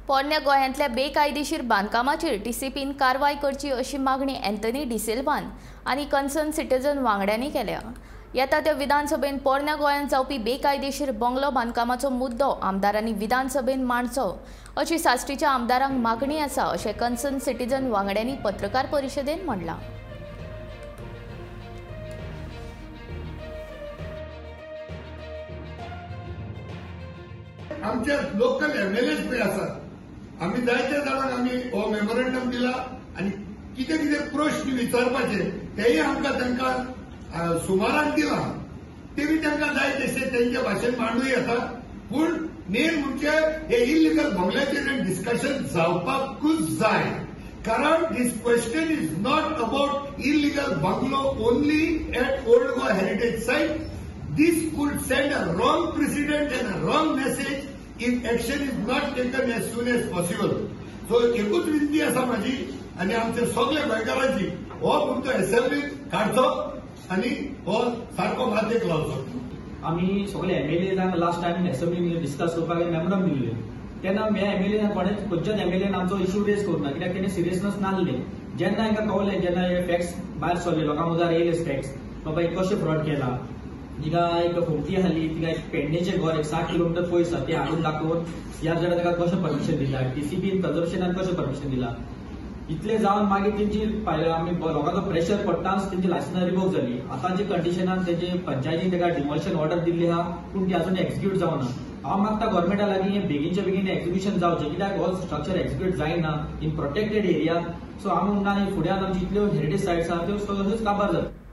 पोरण्या गोंयांतल्या बेकायदेशीर बांदकामाचेर टीसीपीन कारवाय करची अशी मागणी अँथनी डिसिल्वान आनी कन्सर्न सिटीझन वांगड्यांनी केल्या। येता त्या विधानसभेन पोरण्या गोंयांत जावपी बेकायदेशीर बंगलो बांदकामाचो मुद्दो आमदारांनी विधानसभेन मांडचो अशी साश्टीच्या आमदारांक मागणी आसा अशें कन्सर्न सिटीझन वांगड्यांनी पत्रकार परिशदेंत म्हणलां। आमचे लोकल एमएलएच पळय आसात, आमी जायत्या जाणांक आमी हो मेमोरंडम दिला आनी कितें कितें प्रश्न विचारपाचे तेय आमकां तांकां सुमारान दिला, ते बी तांकां जाय तशें तेंच्या भाशेन मांडूं येता। पूण मेन म्हणजे हे इल्लीगल बंगल्याचेर डिस्कशन जावपाकूच जाय, कारण this question is not about illegal bungalow only at old Goa heritage site. This could send a wrong precedent and a wrong message if action is not taken as soon as possible. So एकूच विनंती आसा माझी आणि आमच्या सगळ्या गोंयकारांची, हो मुद्दो असेंब्लीत काडचो आणि हो सारको माध्यक लावचो। आम्ही सगळे MLA last time assembly discuss करपाक मेमोरंडम दिल्ले, तेन्ना एमएलए खंयच्याच एमएलएन आमचो इश्यू रेज करूना, कित्याक तेणे सिरियसनेस नासले। जेन्ना तांकां कळलें, जेन्ना हे फॅक्ट्स भायर सरले, लोकां मुखार येयले फॅक्ट्स, बाबा एक कशें फ्रॉड केला, तिका एक होमती हाली, तिका एक पेडणेचें घर एक 60 किलोमीटर पयस ते हाडून दाखोवन ह्या जरा ताका कशें परमिशन दिला, टीसीपीन कन्झर्वेशनान कशें परमिशन दिला, इतले जावन मागीर तेंची आमी लोकांचो प्रेशर पडटाच तेंची लायसन्स रिवोक जाली। आतांच्या कंडिशनान तेजे पंचायतीन ताका डिमोलिशन ऑर्डर दिल्ली आहा, पूण ती अजून एक्झिक्यूट जावना। हांव मागता गव्हर्मेंटा लागीं हें बेगीनच्या बेगीन एक्झिक्युशन जावचें, कित्याक हो स्ट्रक्चर एक्झिक्यूट जायना इन प्रोटेक्टेड एरिया। सो हांव म्हणटा फुड्यान आमची इतल्यो हेरिटेज सायट्स आहा त्यो सगळ्योच काबार जाता।